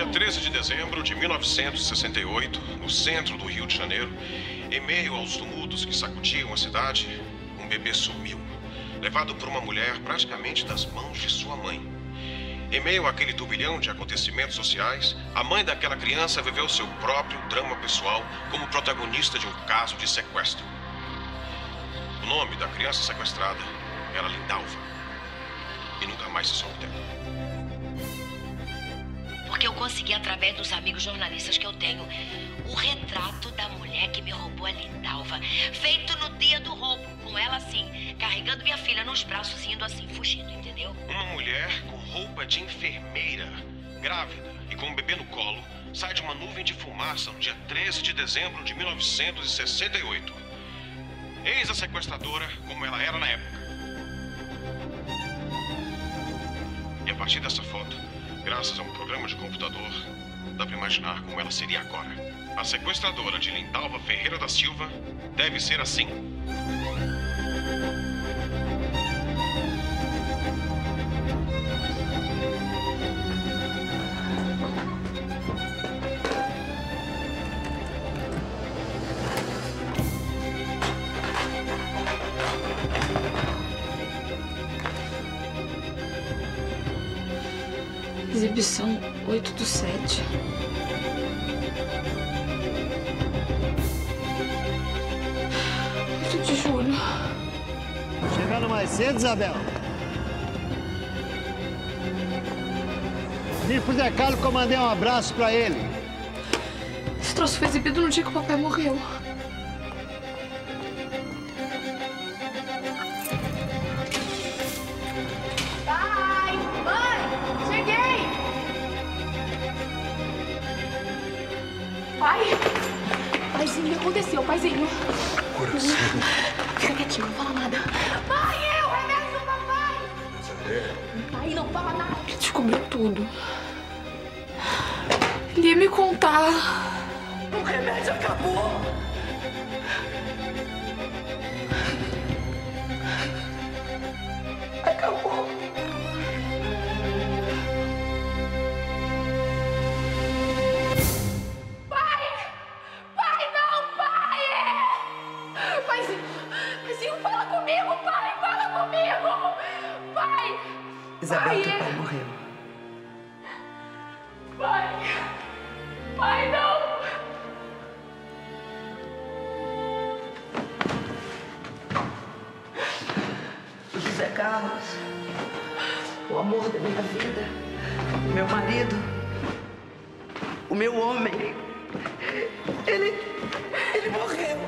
13 de dezembro de 1968, no centro do Rio de Janeiro, em meio aos tumultos que sacudiam a cidade, um bebê sumiu, levado por uma mulher praticamente das mãos de sua mãe. Em meio àquele turbilhão de acontecimentos sociais, a mãe daquela criança viveu seu próprio drama pessoal como protagonista de um caso de sequestro. O nome da criança sequestrada era Lindalva. E nunca mais se soube dela. Porque eu consegui, através dos amigos jornalistas que eu tenho, o retrato da mulher que me roubou a Lindalva. Feito no dia do roubo, com ela assim, carregando minha filha nos braços e indo assim, fugindo, entendeu? Uma mulher com roupa de enfermeira, grávida e com um bebê no colo, sai de uma nuvem de fumaça no dia 13 de dezembro de 1968. Eis a sequestradora como ela era na época. E a partir dessa foto, graças a um programa de computador, dá para imaginar como ela seria agora. A sequestradora de Lindalva Ferreira da Silva deve ser assim. Exibição 8/7. De julho. Chegando mais cedo, Isabel? Vim pro Zé Carlos que eu mandei um abraço pra ele. Esse troço foi exibido no dia que o papai morreu. Pai! Mãe! Cheguei! Pai! Paizinho, o que aconteceu? Paizinho! Coração. Fica quietinho, não fala nada. Pai, o remédio do papai! Pai, não fala nada. Ele descobriu tudo. Ele ia me contar. O remédio acabou! Acabou! Paizinho, fala comigo, pai! Fala comigo! Pai! Isabel, teu pai morreu. Pai! Pai, não! José Carlos, o amor da minha vida, meu marido, o meu homem, ele morreu.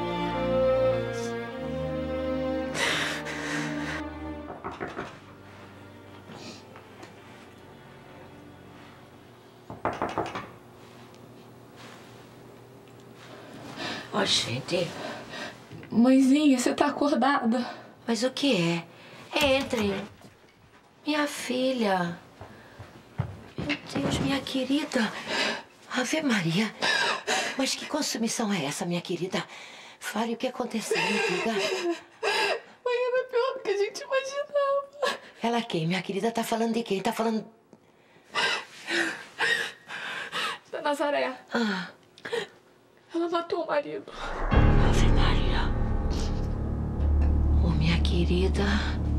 Ó, gente. Mãezinha, você tá acordada? Mas o que é? Entre. Minha filha. Meu Deus, minha querida. Ave Maria. Mas que consumição é essa, minha querida? Fale o que aconteceu, me diga. Mãe, era pior do que a gente imaginava. Ela quem, minha querida? Tá falando de quem? Tá falando... Da Nazaré. Ah. Ela matou o marido. Ave Maria. Ô, minha querida.